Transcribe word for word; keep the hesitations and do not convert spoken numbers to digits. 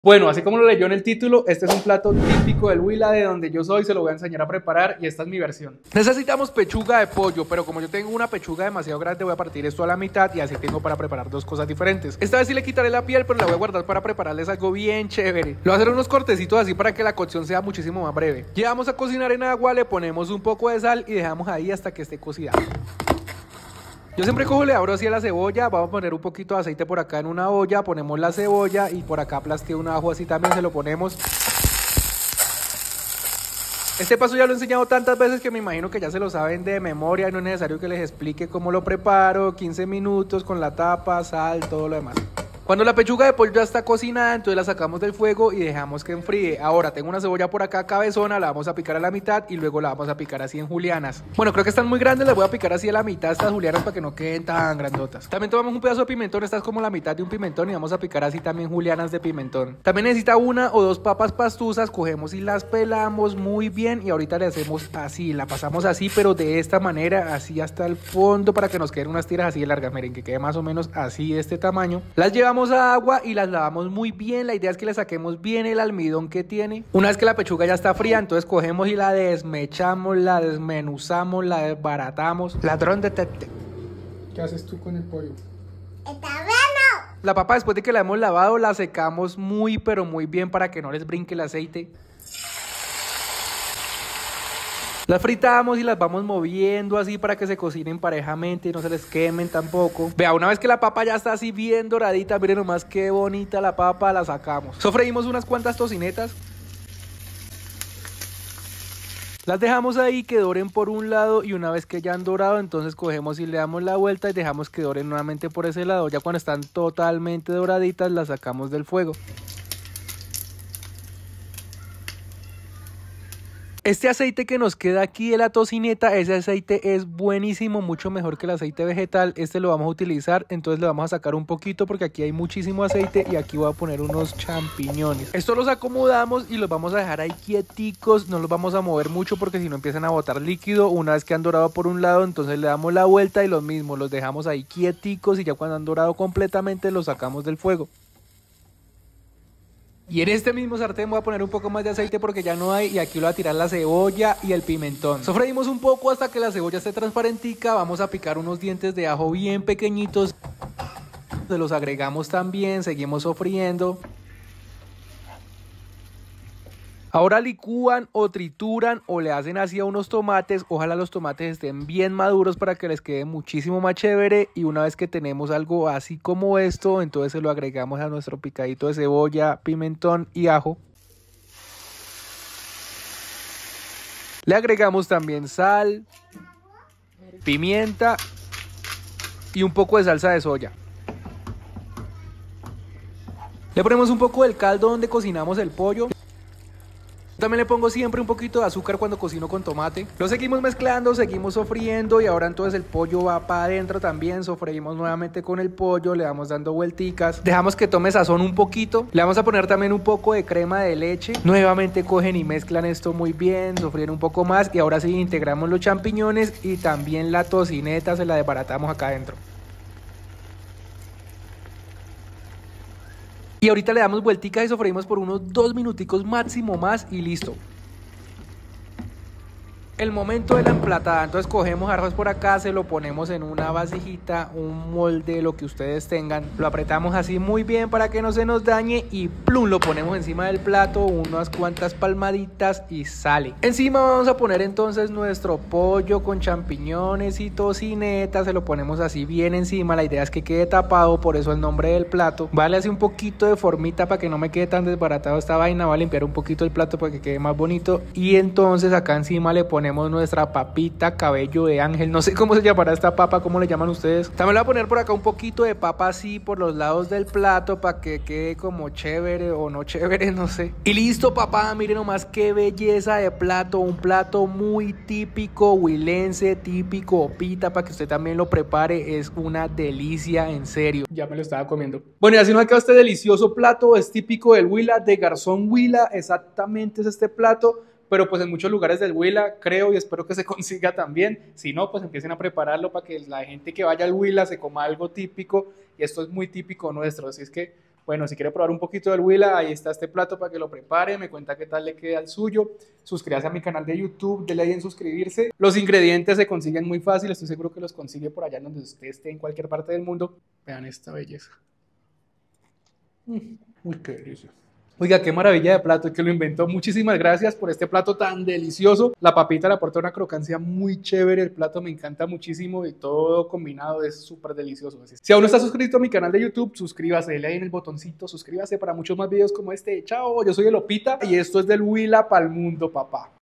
Bueno, así como lo leyó en el título, este es un plato típico del Huila, de donde yo soy, se lo voy a enseñar a preparar y esta es mi versión. Necesitamos pechuga de pollo, pero como yo tengo una pechuga demasiado grande, voy a partir esto a la mitad y así tengo para preparar dos cosas diferentes. Esta vez sí le quitaré la piel, pero la voy a guardar para prepararles algo bien chévere. Le voy a hacer unos cortecitos así para que la cocción sea muchísimo más breve. Llevamos a cocinar en agua, le ponemos un poco de sal y dejamos ahí hasta que esté cocida. Yo siempre cojo, le abro así a la cebolla, vamos a poner un poquito de aceite por acá en una olla, ponemos la cebolla y por acá aplasteo un ajo así también, se lo ponemos. Este paso ya lo he enseñado tantas veces que me imagino que ya se lo saben de memoria y no es necesario que les explique cómo lo preparo. quince minutos con la tapa, sal, todo lo demás. Cuando la pechuga de pollo ya está cocinada, entonces la sacamos del fuego y dejamos que enfríe. Ahora tengo una cebolla por acá cabezona, la vamos a picar a la mitad y luego la vamos a picar así en julianas. Bueno, creo que están muy grandes, las voy a picar así a la mitad estas julianas para que no queden tan grandotas. También tomamos un pedazo de pimentón, esta es como la mitad de un pimentón y vamos a picar así también julianas de pimentón. También necesita una o dos papas pastuzas, cogemos y las pelamos muy bien y ahorita le hacemos así, la pasamos así pero de esta manera, así hasta el fondo para que nos queden unas tiras así de largas, miren que quede más o menos así de este tamaño. Las llevamos a agua y las lavamos muy bien. La idea es que le saquemos bien el almidón que tiene. Una vez que la pechuga ya está fría, entonces cogemos y la desmechamos, la desmenuzamos, la desbaratamos. Ladrón de tete. ¿Qué haces tú con el pollo? Está bueno. La papa, después de que la hemos lavado, la secamos muy pero muy bien para que no les brinque el aceite. Las fritamos y las vamos moviendo así para que se cocinen parejamente y no se les quemen tampoco. Vea, una vez que la papa ya está así bien doradita, miren nomás qué bonita la papa, la sacamos. Sofreímos unas cuantas tocinetas. Las dejamos ahí que doren por un lado y una vez que ya han dorado, entonces cogemos y le damos la vuelta y dejamos que doren nuevamente por ese lado. Ya cuando están totalmente doraditas, las sacamos del fuego. Este aceite que nos queda aquí de la tocineta, ese aceite es buenísimo, mucho mejor que el aceite vegetal. Este lo vamos a utilizar, entonces le vamos a sacar un poquito porque aquí hay muchísimo aceite y aquí voy a poner unos champiñones. Estos los acomodamos y los vamos a dejar ahí quieticos, no los vamos a mover mucho porque si no empiezan a botar líquido. Una vez que han dorado por un lado, entonces le damos la vuelta y lo mismo, los dejamos ahí quieticos y ya cuando han dorado completamente los sacamos del fuego. Y en este mismo sartén voy a poner un poco más de aceite porque ya no hay y aquí le voy a tirar la cebolla y el pimentón. Sofreímos un poco hasta que la cebolla esté transparentica, vamos a picar unos dientes de ajo bien pequeñitos. Se los agregamos también, seguimos sofriendo. Ahora licúan o trituran o le hacen así a unos tomates. Ojalá los tomates estén bien maduros para que les quede muchísimo más chévere. Y una vez que tenemos algo así como esto, entonces se lo agregamos a nuestro picadito de cebolla, pimentón y ajo. Le agregamos también sal, pimienta y un poco de salsa de soya. Le ponemos un poco del caldo donde cocinamos el pollo. También le pongo siempre un poquito de azúcar cuando cocino con tomate. Lo seguimos mezclando, seguimos sofriendo y ahora entonces el pollo va para adentro también. Sofreímos nuevamente con el pollo, le vamos dando vuelticas. Dejamos que tome sazón un poquito. Le vamos a poner también un poco de crema de leche. Nuevamente cogen y mezclan esto muy bien, sofríen un poco más y ahora sí integramos los champiñones y también la tocineta se la desbaratamos acá adentro. Y ahorita le damos vuelticas y sofreímos por unos dos minuticos máximo más y listo. El momento de la emplatada, entonces cogemos arroz por acá, se lo ponemos en una vasijita, un molde, lo que ustedes tengan, lo apretamos así muy bien para que no se nos dañe y plum, lo ponemos encima del plato, unas cuantas palmaditas y sale. Encima vamos a poner entonces nuestro pollo con champiñones y tocineta, se lo ponemos así bien encima, la idea es que quede tapado, por eso el nombre del plato. Vale así un poquito de formita para que no me quede tan desbaratado esta vaina, voy a limpiar un poquito el plato para que quede más bonito y entonces acá encima le ponemos nuestra papita cabello de ángel, no sé cómo se llamará esta papa, cómo le llaman ustedes. También le voy a poner por acá un poquito de papa así por los lados del plato para que quede como chévere o no chévere, no sé. Y listo, papá, miren nomás qué belleza de plato, un plato muy típico huilense, típico opita, para que usted también lo prepare, es una delicia, en serio. Ya me lo estaba comiendo. Bueno, y así nos queda este delicioso plato, es típico del Huila, de Garzón Huila, exactamente es este plato. Pero pues en muchos lugares del Huila creo y espero que se consiga también. Si no, pues empiecen a prepararlo para que la gente que vaya al Huila se coma algo típico y esto es muy típico nuestro, así es que Bueno, si quiere probar un poquito del Huila, ahí está este plato para que lo prepare, me cuenta qué tal le queda el suyo. Suscríbase a mi canal de YouTube, denle ahí en suscribirse. Los ingredientes se consiguen muy fácil, estoy seguro que los consigue por allá donde usted esté, en cualquier parte del mundo. Vean esta belleza. Mm, uy, qué delicia. Oiga, qué maravilla de plato, que lo inventó. Muchísimas gracias por este plato tan delicioso. La papita le aporta una crocancia muy chévere. El plato me encanta muchísimo y todo combinado es súper delicioso. Si aún no está suscrito a mi canal de YouTube, suscríbase, dale ahí en el botoncito, suscríbase para muchos más videos como este. Chao, yo soy el Opita y esto es del Huila pa'l mundo, papá.